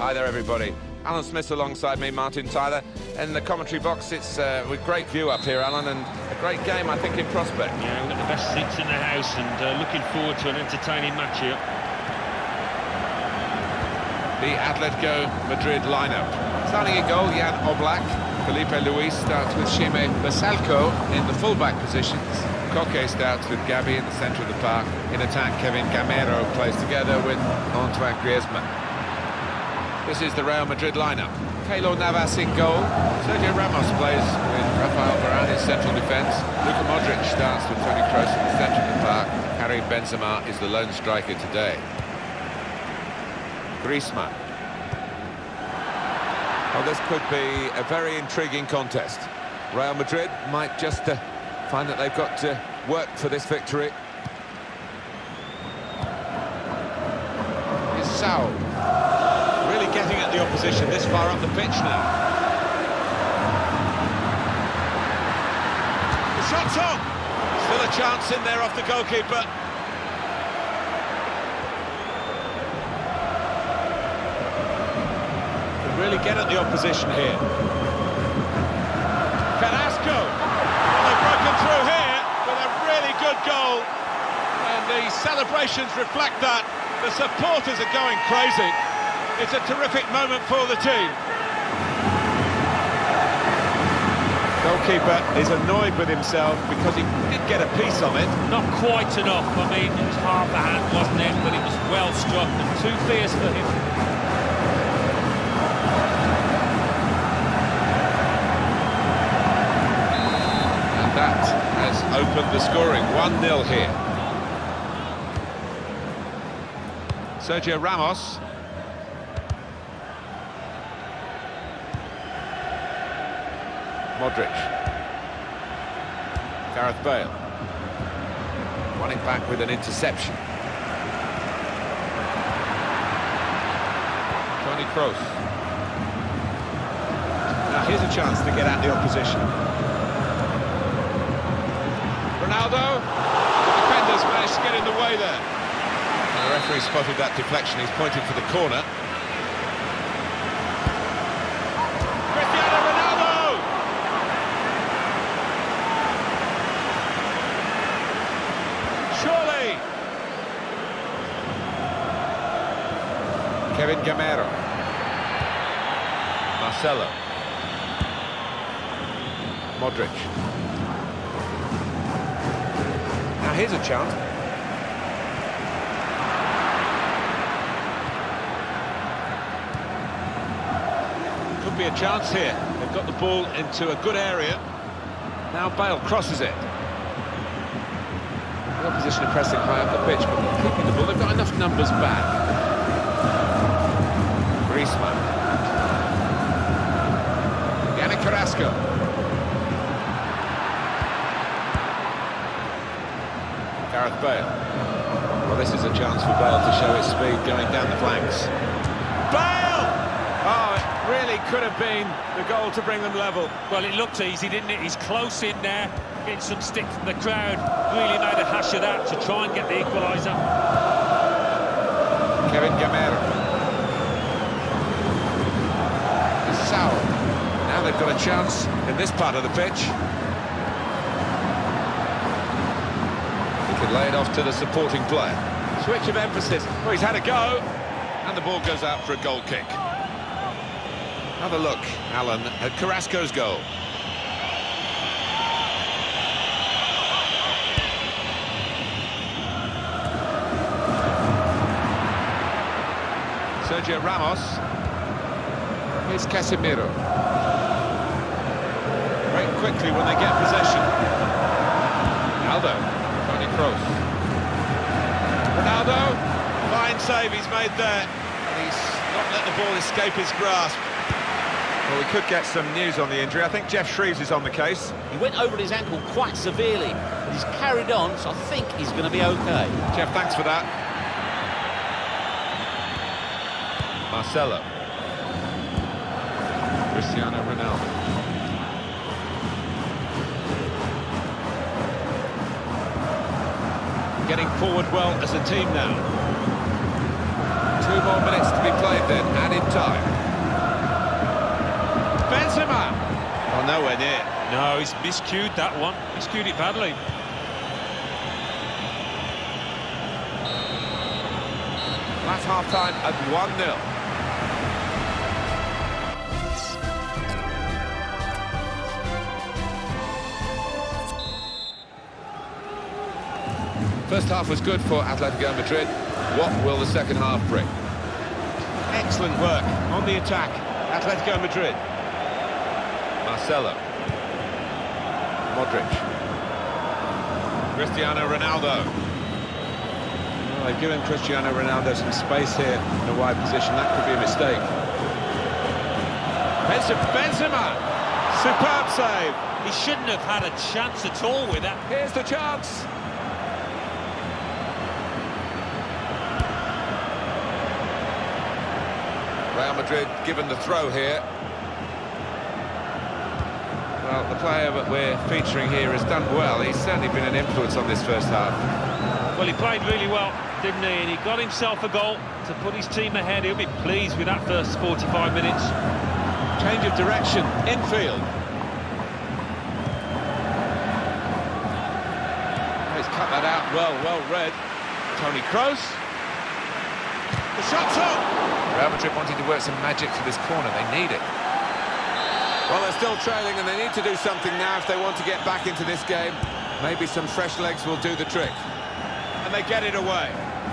Hi there, everybody. Alan Smith alongside me, Martin Tyler. In the commentary box, it's with great view up here, Alan, and a great game, I think, in prospect. Yeah, we've got the best seats in the house, and looking forward to an entertaining match here. The Atletico Madrid lineup. Starting in goal, Jan Oblak. Felipe Luis starts with Jaime Basalco in the full-back positions. Koke starts with Gabi in the centre of the park. In attack, Kevin Gamero plays together with Antoine Griezmann. This is the Real Madrid lineup. Keylor Navas in goal. Sergio Ramos plays with Rafael Varane in central defence. Luka Modric starts with Toni Kroos in the centre of the park. Karim Benzema is the lone striker today. Griezmann. Well, this could be a very intriguing contest. Real Madrid might just find that they've got to work for this victory. It's Saul. Really getting at the opposition this far up the pitch now. The shot's on! Still a chance in there off the goalkeeper. Could really get at the opposition here. Carrasco! They've broken through here with a really good goal. And the celebrations reflect that. The supporters are going crazy. It's a terrific moment for the team. Goalkeeper is annoyed with himself because he did get a piece on it. Not quite enough. I mean, it was half a hand, wasn't it? But it was well struck and too fierce for him. And that has opened the scoring. 1-0 here. Sergio Ramos. Modric. Gareth Bale. Running back with an interception. Toni Kroos. Now here's a chance to get at the opposition. Ronaldo. The defenders managed to get in the way there. And the referee spotted that deflection. He's pointing for the corner. Kevin Gamero. Marcelo. Modric. Now here's a chance. Could be a chance here. They've got the ball into a good area. Now Bale crosses it. The opposition are pressing high up the pitch, but keeping the ball. They've got enough numbers back. Griezmann. Yannick Carrasco. Gareth Bale. Well, this is a chance for Bale to show his speed going down the flanks. Bale! Oh, it really could have been the goal to bring them level. Well, it looked easy, didn't it? He's close in there, getting some stick from the crowd. Really made a hash of that to try and get the equaliser. Kevin Gamero. Now they've got a chance in this part of the pitch. He could lay it off to the supporting player. Switch of emphasis. Well, he's had a go, and the ball goes out for a goal kick. Have a look, Alan, at Carrasco's goal. Sergio Ramos. Here's Casemiro. Break quickly when they get possession. Ronaldo. Toni Kroos. Ronaldo. Fine save he's made there. He's not let the ball escape his grasp. Well, we could get some news on the injury. I think Geoff Shreeves is on the case. He went over his ankle quite severely. But he's carried on, so I think he's going to be OK. Geoff, thanks for that. Marcelo. Cristiano Ronaldo. Getting forward well as a team now. 2 more minutes to be played then, added time. Benzema! Oh, nowhere near. No, he's miscued that one. Miscued it badly. That's half-time at 1-0. First half was good for Atletico Madrid. What will the second half bring? Excellent work on the attack. Atletico Madrid. Marcelo. Modric. Cristiano Ronaldo. Well, they've given Cristiano Ronaldo some space here in a wide position. That could be a mistake. Benzema. Superb save. He shouldn't have had a chance at all with that. Here's the chance. Real Madrid given the throw here. Well, the player that we're featuring here has done well. He's certainly been an influence on this first half. Well, he played really well, didn't he? And he got himself a goal to put his team ahead. He'll be pleased with that first 45 minutes. Change of direction, infield. He's cut that out well read. Toni Kroos. The shot's on. Real Madrid wanting to work some magic for this corner. They need it. Well, they're still trailing and they need to do something now if they want to get back into this game. Maybe some fresh legs will do the trick. And they get it away.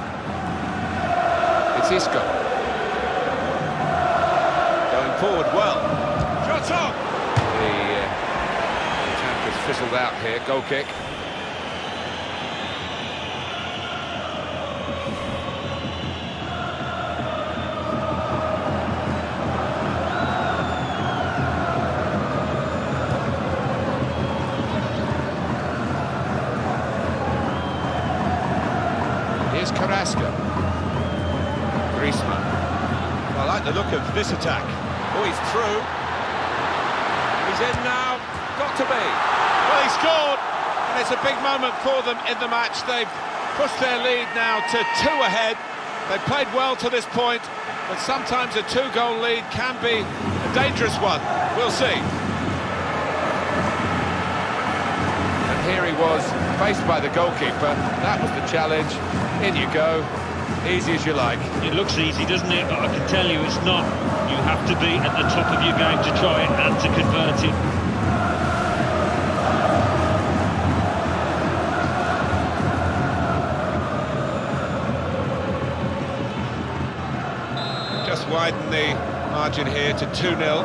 It's Isco. Going forward well. Shot on! The attack has fizzled out here. Goal kick. Here's Carrasco. Griezmann. I like the look of this attack. Oh, he's through. He's in now. Got to be. Well, he scored. And it's a big moment for them in the match. They've pushed their lead now to 2 ahead. They've played well to this point, but sometimes a 2-goal lead can be a dangerous one. We'll see. And here he was, faced by the goalkeeper. That was the challenge. In you go. Easy as you like. It looks easy, doesn't it? But I can tell you it's not. You have to be at the top of your game to try it and to convert it. Just widen the margin here to 2-0.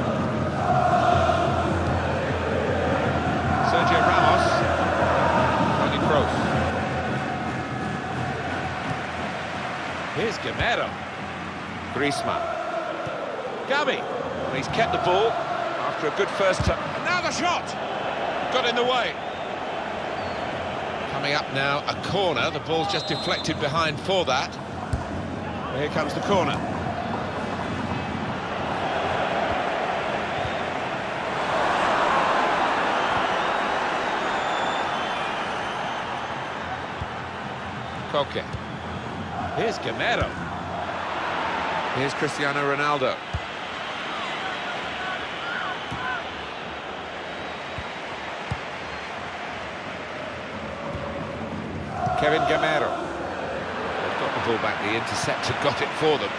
Sergio Ramos. Toni Kroos. Here's Gamero. Griezmann. Gabi. Well, he's kept the ball after a good first touch. And now the shot! Got in the way. Coming up now, a corner. The ball's just deflected behind for that. Well, here comes the corner. Koke. Here's Gamero. Here's Cristiano Ronaldo. Kevin Gamero. They've got the ball back. The interceptor got it for them.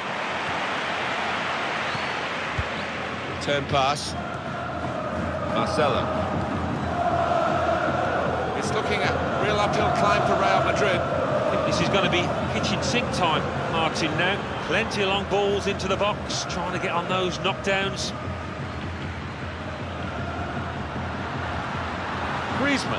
Return pass. Marcelo. It's looking at real uphill climb for Real Madrid. This is going to be kitchen sink time, Martin, now. Plenty of long balls into the box, trying to get on those knockdowns. Griezmann.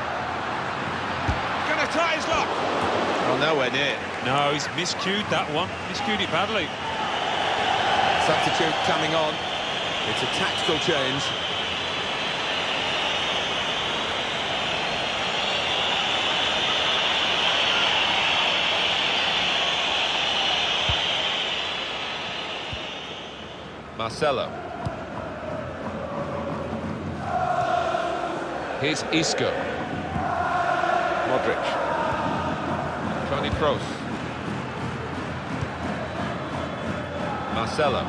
Gonna try his luck. Oh, nowhere near. No, he's miscued that one. Miscued it badly. Substitute coming on. It's a tactical change. Marcelo. Here's Isco. Modric. Toni Kroos. Marcelo.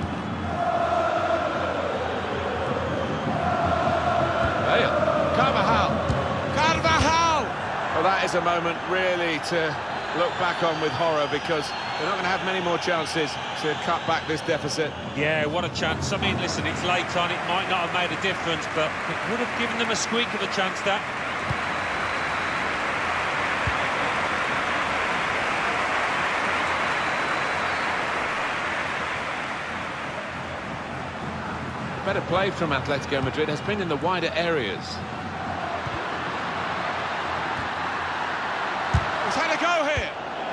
Bale. Carvajal. Carvajal! Well, that is a moment really to look back on with horror, because they're not going to have many more chances to cut back this deficit. Yeah, what a chance. I mean, listen, it's late on, it might not have made a difference, but it would have given them a squeak of a chance, that. Better play from Atletico Madrid has been in the wider areas. He's had a go here.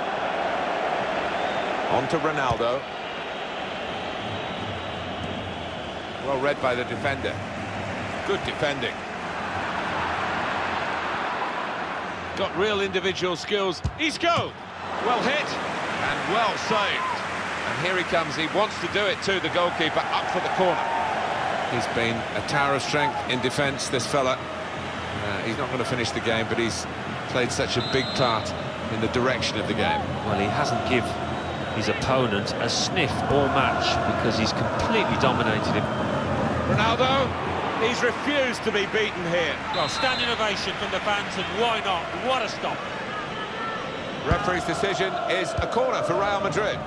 On to Ronaldo. Well read by the defender. Good defending. Got real individual skills. He's go. Well hit and well saved. And here he comes. He wants to do it too, the goalkeeper, up for the corner. He's been a tower of strength in defence, this fella. He's not going to finish the game, but he's played such a big part in the direction of the game. Well, he hasn't given his opponent a sniff all match, because he's completely dominated him. Ronaldo, he's refused to be beaten here. Well, standing ovation from the fans, and why not? What a stop. Referee's decision is a corner for Real Madrid.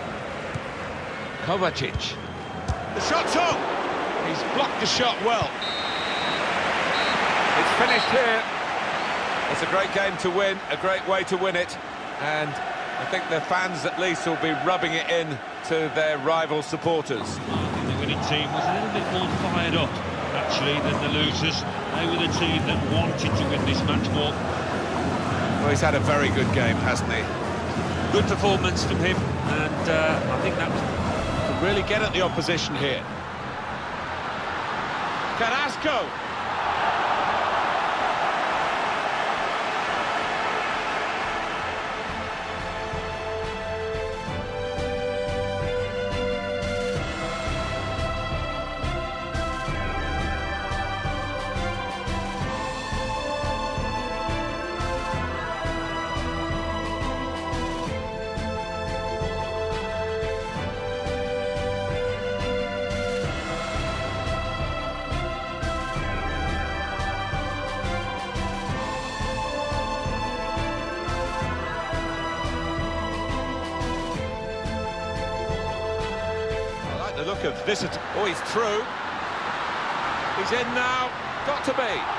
Kovacic. The shot's on. He's blocked the shot well. It's finished here. It's a great game to win, a great way to win it, and I think the fans at least will be rubbing it in to their rival supporters. I think the winning team was a little bit more fired up, actually, than the losers. They were the team that wanted to win this match more. Well, he's had a very good game, hasn't he? Good performance from him, and I think that was... Really get at the opposition here. Carrasco. The look of this. Oh, he's through. He's in now. Got to be.